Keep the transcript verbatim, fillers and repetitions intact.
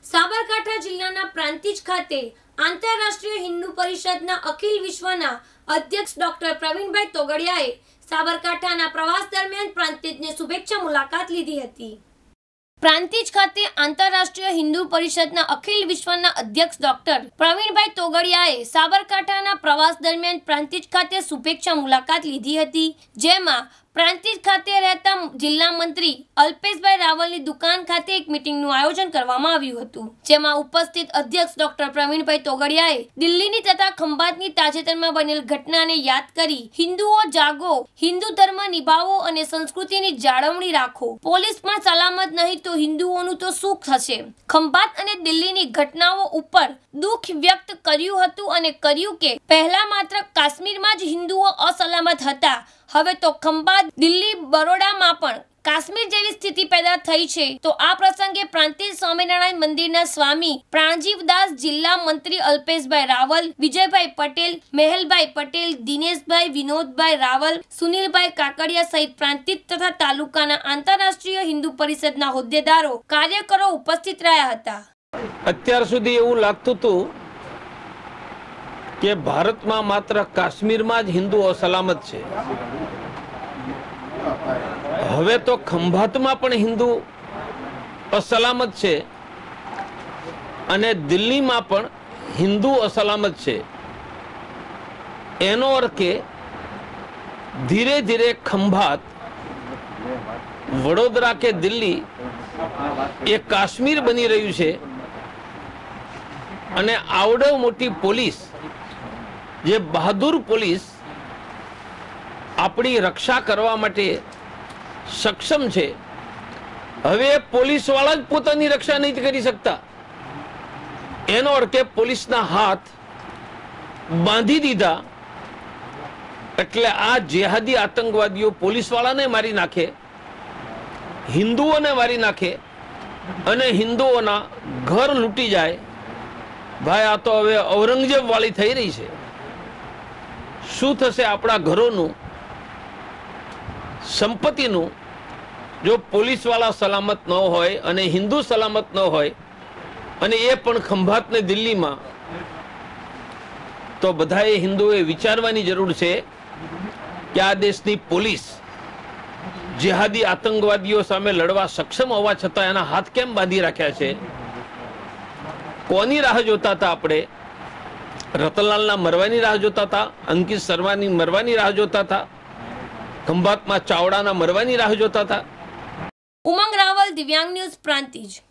સાબરકાંઠા જિલ્લાના પ્રાંતિજ ખાતે આંતરરાષ્ટ્રીય હિન્દુ પરિષદના અખિલ વિશ્વના અધ્યક્ષ ડોક્ટર પ્રવીણભાઈ તોગડિયાએ સાબરકાંઠાના પ્રવાસ દરમિયાન પ્રાંતિજની શુભેચ્છા મુલાકાત લીધી હતી। પ્રાંતિજ ખાતે આંતરરાષ્ટ્રીય હિન્દુ પરિષદના અખિલ વિશ્વના અધ્યક્ષ ડોક્ટર પ્રવીણભાઈ તોગડિયાએ સાબરકાંઠાના પ્રવાસ દરમિયાન પ્રાંતિજ ખાતે શુભેચ્છા મુલાકાત લીધી હતી, જેમાં પ્રાંતિજ ખાતે રહેતા જિલ્લા મંત્રી અલ્પેશભાઈ રાવલની દુકાન ખાતે એક મીટિંગનું આયોજન કરવામાં આવ્યું હતું, જેમાં ઉપસ્થિત અધ્યક્ષ ડોક્ટર પ્રવીણભાઈ તોગડિયાએ દિલ્હીની તથા ખંભાતની તાજેતરમાં બનેલ ઘટનાને યાદ કરી હિન્દુઓ જાગો, હિન્દુ ધર્મ નિભાવો અને સંસ્કૃતિની જાળવણી રાખો, પોલીસ પણ સલામત નહીં તો હિન્દુઓનું તો શું થશે। ખંભાત અને દિલ્હીની ઘટનાઓ ઉપર દુઃખ વ્યક્ત કર્યું હતું અને કર્યું કે પહેલા માત્ર કાશ્મીરમાં જ હિન્દુઓ અસલામત હતા, હવે તો ખંભાત, દિલ્હી, બરોડામાં પણ કાશ્મીર જેવી સ્થિતિ પેદા થઈ છે। તો આ પ્રસંગે પ્રાંતિજ સ્વામિનારાયણ મંદિરના સ્વામી પ્રાણજીવદાસ, જિલ્લા મંત્રી અલ્પેશભાઈ રાવલ, વિજયભાઈ પટેલ, મેહલભાઈ પટેલ, દિનેશભાઈ, વિનોદભાઈ રાવલ, સુનિલભાઈ કાકડિયા સહિત પ્રાંતિજ તથા તાલુકાના આંતરરાષ્ટ્રીય હિન્દુ પરિષદના હોદ્દેદારો, કાર્યકરો ઉપસ્થિત રહ્યા હતા। અત્યાર સુધી એવું લાગતું હતું કે ભારતમાં માત્ર કાશ્મીરમાં જ હિન્દુ અસલામત છે, હવે તો ખંભાતમાં પણ હિન્દુ અસલામત છે અને દિલ્હીમાં પણ હિન્દુ અસલામત છે। એનો અર્થ કે ધીરે ધીરે ખંભાત, વડોદરા કે દિલ્હી એ કાશ્મીર બની રહ્યું છે અને આવડો મોટી પોલીસ, જે બહાદુર પોલીસ આપણી રક્ષા કરવા માટે સક્ષમ છે, હવે પોલીસ વાળા જ પોતાની રક્ષા નહીં કરી શકતા। એનો અર્થ કે પોલીસના હાથ બાંધી દીધા, એટલે આ જેહાદી આતંકવાદીઓ પોલીસ વાળાને મારી નાખે, હિન્દુઓને મારી નાખે અને હિન્દુઓના ઘર લૂંટી જાય। ભાઈ, આ તો હવે ઔરંગઝેબ વાળી થઈ રહી છે। શું થશે આપણા ઘરોનું, સંપત્તિનું, જો પોલીસ વાળા સલામત ન હોય અને હિન્દુ સલામત ન હોય, અને એ પણ ખંભાત ને દિલ્હીમાં, તો બધાએ હિન્દુઓએ વિચારવાની જરૂર છે કે આ દેશની પોલીસ જેહાદી આતંકવાદીઓ સામે લડવા સક્ષમ હોવા છતાં એના હાથ કેમ બાંધી રાખ્યા છે। કોની રાહ જોતા હતા આપણે? રતનલાલના મરવાની રાહ જોતા હતા, અંકિત શર્માની મરવાની રાહ જોતા હતા, ખંભાતમાં ચાવડાના મરવાની રાહ જોતા હતા। ઉમંગ રાવલ, દિવ્યાંગ ન્યૂઝ, પ્રાંતિજ।